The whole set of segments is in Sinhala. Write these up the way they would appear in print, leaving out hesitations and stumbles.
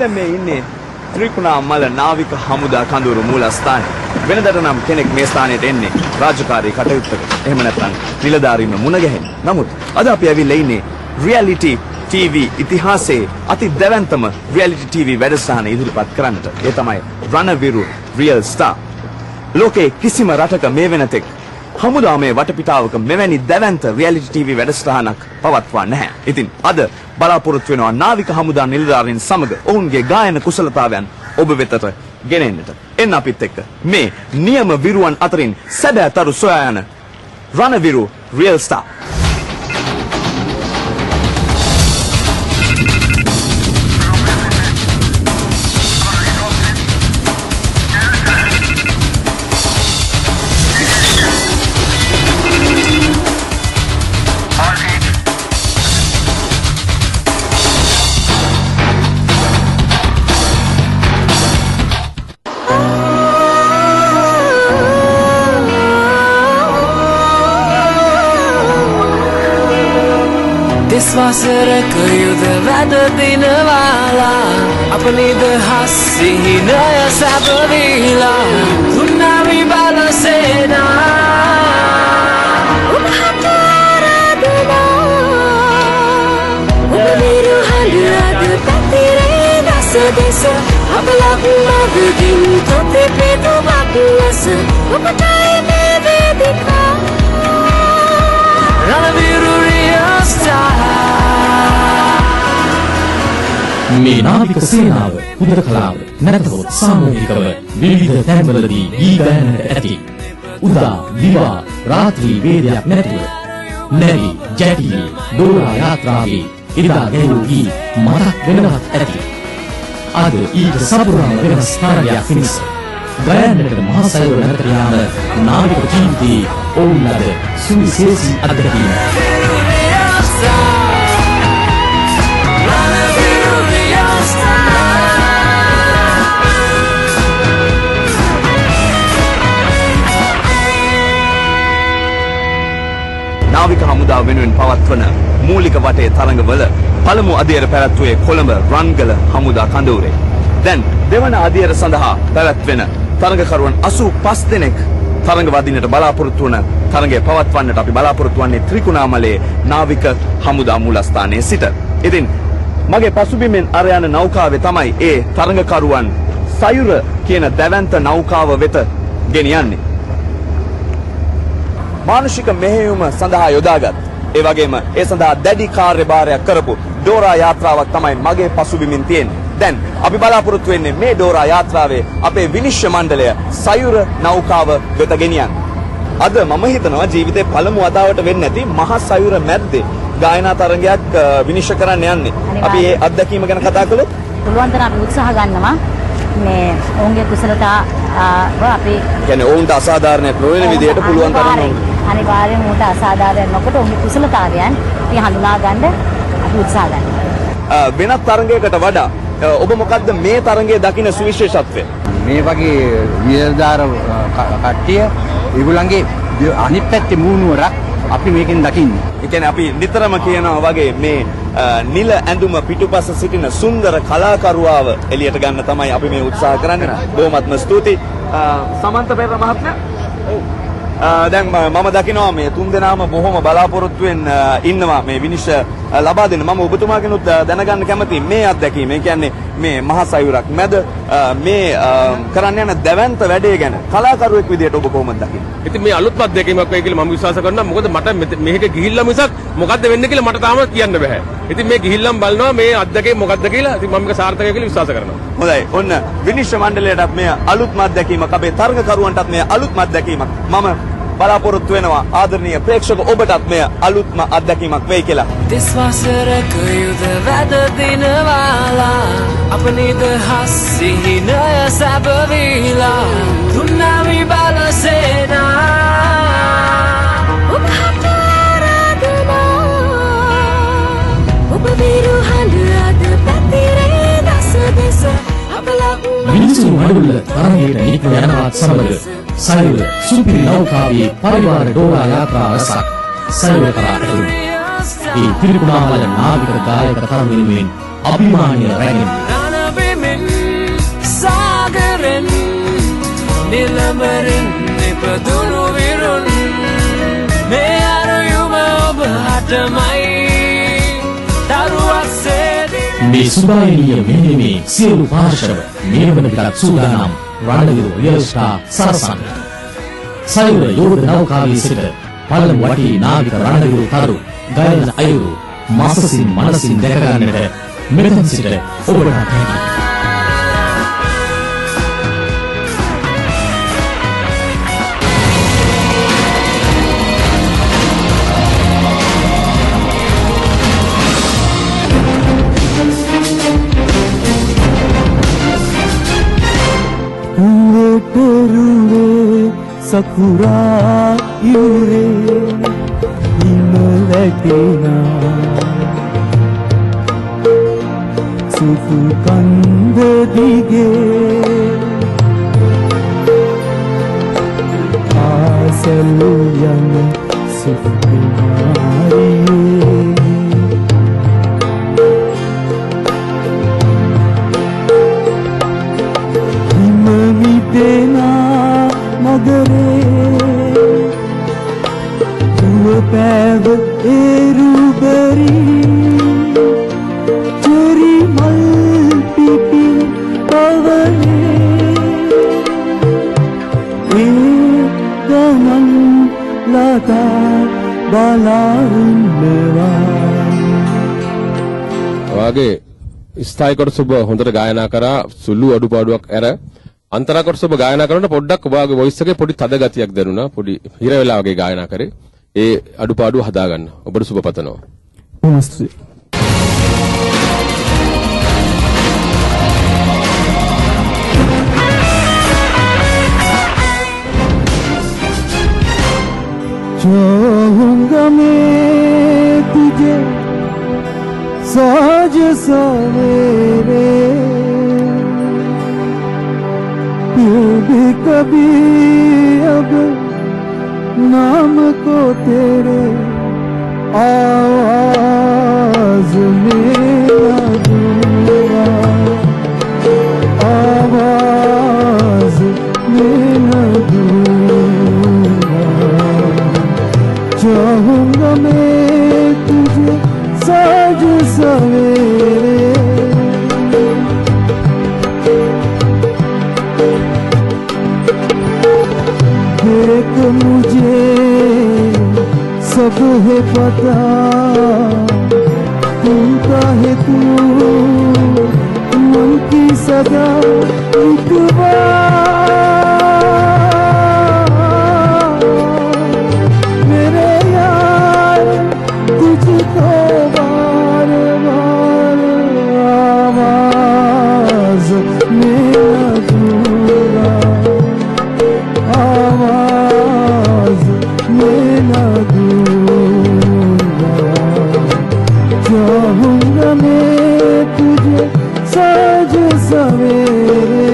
දැන් මේ ඉන්නේ ත්‍රිකුණාමල නාවික හමුදා කඳවුරු මූලස්ථානයේ. වෙනදට නම් කෙනෙක් මේ ස්ථානයට එන්නේ රාජකාරී කටයුත්තකට. එහෙම නැත්නම් නිලධාරීන්ව මුණ ගැහෙන්න. නමුත් අද අපි ඇවිල්ලා ඉන්නේ රියැලිටි TV ඉතිහාසයේ අති දැවැන්තම රියැලිටි TV වැඩසටහන ඉදිරිපත් කරන්නට. ඒ තමයි රණවිරු රියල් ස්ටාර්. ලෝකේ කිසිම රටක මේ වෙනතෙක් හමුදාමය වටපිටාවක මෙවැනි දැවැන්ත රියැලිටි TV වැඩසටහනක් පවත්වා නැහැ. ඉතින් අද බලාපොරොත්තු වෙනවා නාවික හමුදා නිලධාරීන් සමග ඔවුන්ගේ ගායන කුසලතාවයන් ඔබ වෙතට ගෙනෙන්නට. එන්න අපිත් එක්ක මේ නියම විරුවන් අතරින් සැබෑතරු සොයා යන රණවිරු රියල් ස්ටාර්. වසරක යුද වැද දිනවාලා අප නිදහස් සිහිනය සැපවීලා තුන්නාවි බලසේනා ඔබ හතරදනා ඔබ නිරුහඬ අද පැතිරේ දස දෙස අප ලක්මගකින් තොතේ පිටුමක් ලෙස ඔබටයි මේ වේදිකා රණවිරු රියල් ස්ටාර්. මේ නාවික සේනාව හුදකලාව නැතහොත් සාමූහිකව විවිධ තැන්වලදී ගී ගයන්නට ඇති. උදා දිවා රාත්‍රී වේදයක් නැතුව නැවි ජැටි දෝරා යාත්‍රාවේ ඉදා ගැයූ ගී මතක් වෙනවත් ඇති. අද ඊට සපුරාම වෙනස් කාර්යයක් පිණිස ගයන්නට මහසයුර නැතර යාම නාවික ජීවිතයේ ඔවුන් ලද සුවිශේෂී අත්දැකීම. නාවික හමුදාව වෙනුවෙන් පවත්වන මූලික වටේ තරඟවල පළමු අදියර පැවැත්වුවේ කොළඹ රන්ගල හමුදා කඳවුරේ. දැන් දෙවන අදියර සඳහා පැවැත්වෙන තරඟකරුවන් 85 දෙනෙක් තරඟ වදින්නට බලාපොරොත්තු වන තරඟය පවත්වන්නට අපි බලාපොරොත්තු වන්නේ ත්‍රිකුණාමලයේ නාවික හමුදා මූලස්ථානයේ සිට. ඉතින් මගේ පසුබිමෙන් අර යන නෞකාවේ තමයි ඒ තරඟකරුවන් සයුර කියන දැවැන්ත නෞකාව වෙත ගෙනියන්නේ. මානුෂික මෙහෙයුම සඳහා යොදාගත් ඒ වගේම ඒ සඳහා දැඩි කාර්යභාරයක් කරපු ඩෝරා යාත්‍රාවක් තමයි මගේ පසුබිමින් තියෙන්නේ. දැන් අපි බලාපොරොත්තු වෙන්නේ මේ ඩෝරා යාත්‍රාවේ අපේ විනිශ්චය මණ්ඩලය සයුර නෞකාව වෙත ගෙනියන්න. අද මම හිතනවා ජීවිතේ පළමු වතාවට වෙන්නේ නැති මහා සයුර මැද්දේ ගායනා තරඟයක් විනිශ්චය කරන්න යන්නේ. අපි ඒ අත්දැකීම ගැන කතා කළොත් පුළුවන් තරම් අපි උත්සාහ ගන්නවා මේ ඔවුන්ගේ කුසලතාව අපි කියන්නේ ඔවුන්ට අසාධාරණයක් නොවන විදිහට පුළුවන් තරම් අනිවාර්යයෙන් උන්ට අසාධාරණ නොකොට ඔවුන්ගේ කුසලතාවයන් අපි හඳුනා ගන්න අපි උත්සාහ ගන්නවා. වෙනත් තරඟයකට වඩා ඔබ මොකද්ද මේ තරඟයේ දකින්න සුවිශේෂත්වය? මේ වගේ විරදාර කට්ටිය ඒගොල්ලන්ගේ අනිත් පැත්තේ මූණුවරක් අපි මේකෙන් දකින්නේ. ඒ කියන්නේ අපි නිතරම කියනවා වගේ මේ නිල ඇඳුම පිටුපස සිටින සුන්දර කලාකරුවාව එළියට ගන්න තමයි අපි මේ උත්සාහ කරන්නේ. බොහොමත්ම ස්තුතියි. සමන්ත පෙරේරා මහත්මයා. දැන් මම දකිනවා මේ තුන් දෙනාම බොහොම බලාපොරොත්තුෙන් ඉන්නවා මේ විනිශ්චය ලබා දෙන්න. මම ඔබතුමාගෙනුත් දැනගන්න කැමතියි මේ අත්දැකීම. ඒ කියන්නේ මේ මහා සයුරක් මැද මේ කරන්න යන දැවැන්ත වැඩේ ගැන කලාකරුවෙක් විදිහට ඔබ කොහොමද දකින්නේ? ඉතින් මේ අලුත් අත්දැකීමක් වෙයි කියලා මම විශ්වාස කරනවා. මොකද මට මේක ගිහිල්ලා මිසක් මොකද්ද වෙන්නේ කියලා මට තාම කියන්න බෑ. ඉතින් මේ ගිහිල්ලාම බලනවා මේ අත්දැකීම මොකද්ද කියලා. ඉතින් මම මේක සාර්ථකයි කියලා විශ්වාස කරනවා. හොඳයි. ඔන්න විනිශ්චය මණ්ඩලයටත් මේ අලුත්ම අත්දැකීමක් අපේ තරඟකරුවන්ටත් මේ අලුත්ම අත්දැකීමක්. මම බලාපොරොත්තු වෙනවා ආදරණීය ප්‍රේක්ෂක ඔබටත් මේ අලුත්ම අත්දැකීමක් වෙයි කියලා. This වසරක යුද වැද දිනවාලා අප නිදහස් සිහිනය සැපවීලා තුන්නාවි බලසේනා ඔබ හතරදනා ඔබ විරුහඬ අද පැතිරේ දස දෙස අප මිනිසුන් මඩුල්ල තරගයට නික්ම යනවත් සමග සයුර සුපිරි නෞකාවේ පරිවාර ඩෝරා යාත්‍රා රසක් සයුර කරා ඇතුළු. ඒ ත්‍රිකුණාමල නාවික ගායක තරග වෙනුවෙන් අභිමානීය රැගෙන නිලඹරින් නිපදුණු විරුන් මේ අරයුම ඔබ හටමයි තරුවක්සේ මේ සුභායනීය මෙහෙමේ සියලු පාර්ශව මේ වන විටත් සූදානම් රණවිරු රියල් ස්ටාර් සරසන්න. සයුර යෝධ නෞකාවේ සිට පළමු වටී නාවික රණවිරු තරු ගයන අයුරු මාසසින් මනසින් දැක ගන්නට මෙතන සිට ඔබට හැකියි. Sakura yure himalagena sufu kanda dige asalu yan sufumari himamidena nagare පැව එරුබරි චෙරි මල් පිපින් පවනේ ඒ ගමන් ලතා බලාරුන්නවා වාගේ ස්ථායි කොටස ඔබ හොඳට ගායනා කරා සුළු අඩුපාඩුවක් ඇර අන්තරා කොටස ඔබ ගායනා කරනකොට පොඩ්ඩක් ඔබගේ වොයිස් එකේ පොඩි තද ගතියක් දැනුණා පොඩි හිර වෙලා වගේ ගායනා කරේ ඒ අඩුපාඩුව හදාගන්න ඔබට සුබ පතනවා. නමස්තේ. चाहूंगा मैं तुझे साज सवेरे फिर भी कभी अब नाम को तेरे आवाज में दूंगा आवाज में दूंगा चाहूंगा मैं तुझे साज सवेरे देख मुझे सब है पता तुम का है तू मन की सदा मेरे यार तुझको बार बार आवाज में दूंगा आवाज में दूंगा चाहूंगा मैं तुझे साज सवेरे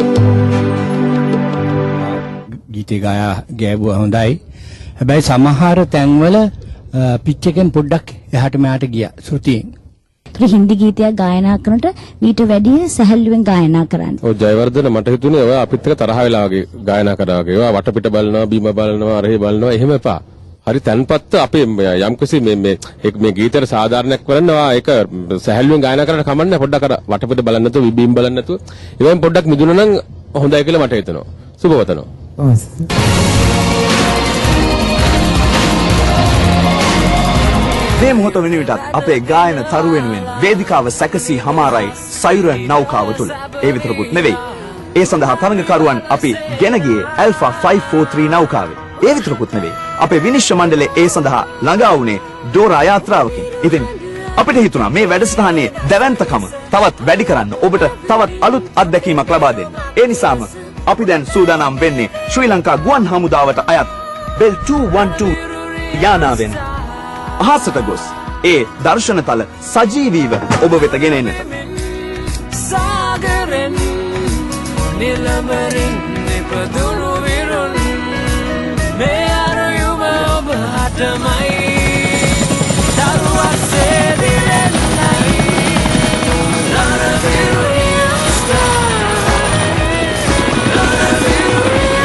ගීතේ ගෑවුවා හොඳයි. හැබැයි සමහර තැන්වල පිච් එකෙන් පොඩ්ඩක් එහාට මෙහාට ගියා ශ්‍රුතියෙන්. ඒක හින්දි ගීතයක් ගායනා කරනකොට ඊට වැඩිය සැහැල්ලුවෙන් ගායනා කරන්න. ඔව් ජයවර්ධන මට හිතුනේ ඔය අපිත් එක්ක තරහ වෙලා වගේ ගායනා කරා වගේ. ඔය වටපිට බලනවා, බීම බලනවා, අරහේ බලනවා එහෙම එපා. හරි තැන්පත් අපේ යම්කිසි මේ ගීතේට සාධාරණයක් කරනවා ඒක සැහැල්ලුවෙන් ගායනා කරන්න කමන්නේ පොඩ්ඩක් අර වටපිට බලන්න නැතුව බීම බලන්න නැතුව ඒවෙන් පොඩ්ඩක් මිදුණා නම් හොඳයි කියලා මට හිතෙනවා. සුබවතනවා. මේ මොහොත වෙන විටත් අපේ ගායන තරු වෙනුවෙන් වේදිකාව සැකසී හමාරයි සයුර නෞකාව තුල. ඒ විතරකුත් නෙවෙයි. ඒ සඳහා තරඟකරුවන් අපි ගෙන ගියේ Alpha 543 නෞකාවේ. ඒ විතරකුත් නෙවෙයි. අපේ විනිශ්චය මණ්ඩලය ඒ සඳහා ළඟා වුණේ ඩෝරා යාත්‍රාවකින්. ඉතින් අපිට හිතුණා මේ වැඩසටහනේ දැවැන්තකම තවත් වැඩි කරන්න ඔබට තවත් අලුත් අත්දැකීමක් ලබා දෙන්න. ඒ නිසාම අපි දැන් සූදානම් වෙන්නේ ශ්‍රී ලංකා ගුවන් හමුදාවට අයත් Bell 212 යානාවෙන් අහසට ගොස් ඒ දර්ශනතල සජීවීව ඔබ වෙත ගෙන එන්නට. සාගරෙන් නිලඹරින් නිපදුණු විරුන් මේ අරයුම ඔබ හටමයි තරුවක්සේ දිලෙන්නයි රණවිරු රියල් ස්ටාර් රණවිරු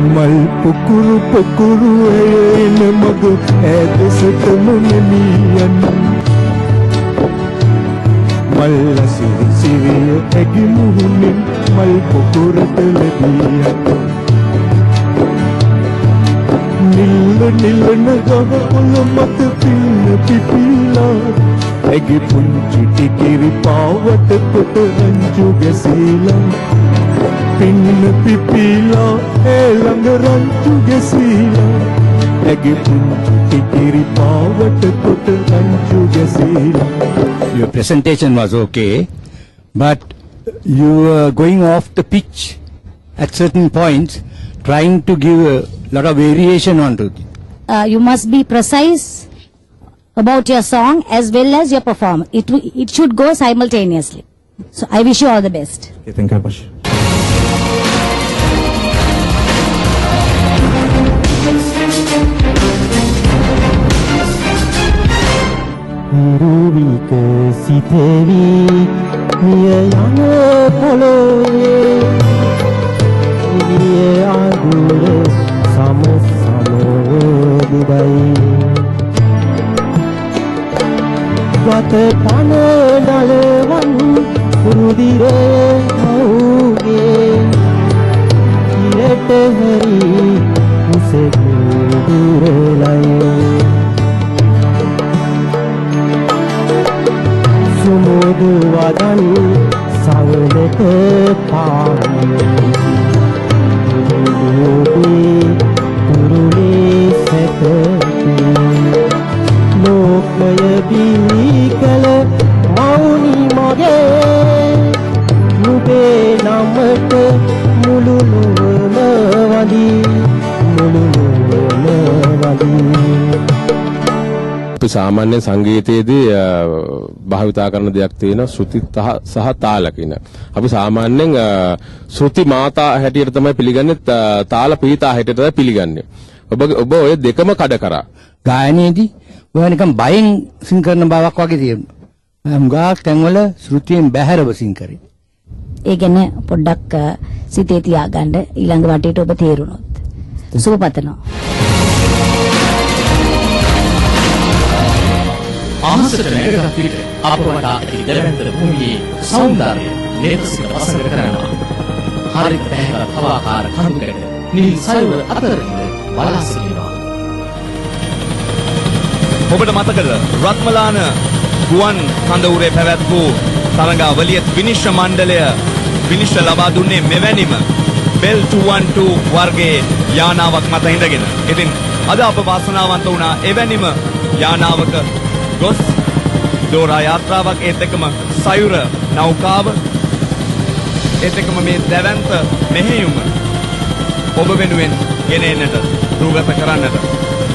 මල් පුකුරු එන මග ඇදසටම මෙමියන් මල් සිරිය ඇගි මුහුණින් මල් පුකුරට ලැබියන් නිල්න ගහ පොළ මත පින්න පිපිලා ඇගි පුංචි ටිකිරි පාවට කොට රංචු ගැසීලා පින්න පිපිලා ඒ ළඟ රංචු ගැසීලා ඇගි පුංචි ටිකිරි පාවට කොට රංචු ගැසීලා. Your presentation was okay, but you were going off the pitch at certain points, trying to give a lot of variation onto it. You must be precise about your song as well as your performance. It should go simultaneously. So I wish you all the best. Okay, thank you very much. විරුවික සිතෙවි මිය යන පොළොවේ නිය අඳුර සම දුබයි වත පන නලවන් රුධිරේ මවුගේ ඉරට හරි මුසෙක් දුරලයි සුමුදු වදන් සවලට පාරේ තුරුලේ සැකති ලෝකය බිහි කළ මෞනි මගේ නුබේ නමට මුළු නුවම වදී මුළු නුවම වදී. අපි සාමාන්‍ය සංගීතයේදී භාවිතා කරන දෙයක් තියෙනවා ශ්‍රුති සහ තාල කියන. අපි සාමාන්‍යයෙන් ශ්‍රුති මාතා හැටියට තමයි පිළිගන්නේ, තාල පීතා හැටියට තමයි පිළිගන්නේ. ඔබ ඔය දෙකම කඩ කරා. ගායනයේදී ඔය නිකන් බයෙන් සිං කරන බවක් වගේ තියෙනවා. හුඟක් තැන්වල ශ්‍රුතියෙන් බැහැරව සිං කරේ. ඒ ගැන පොඩ්ඩක් සිතේ තියාගන්න ඊළඟ වටේට ඔබ තේරුණොත්. සුබපතනවා. ආසට නැගගත් විට අප වටා ඇති දැවැන්ත භූමියේ සෞන්දර්යය ලේසින් වසඟ කරනවා. හරිත පැහැගත් හවාකාර කඳුකඩ නිල් සයුර අතරින්ද බලා සිටිනවා. ඔබට මතකද රත්මලාන ගුවන් කඳවුරේ පැවැත් වූ තරඟාවලිය විනිශ්චය මණ්ඩලය විනිශ්චය ලබා දුන්නේ මෙවැනිම බෙල් 212 වර්ගයේ යානාවක් මත ඉඳගෙන. ඉතින් අද අප වාසනාවන්ත වුණා එවැනිම යානාවක ගොස් දෝරා යාත්‍රාවක් ඒත් එක්කම සයුර නෞකාව ඒත් එක්කම මේ දැවැන්ත මෙහෙයුම ඔබ වෙනුවෙන් ගෙන එන්නට රූගත කරන්නට.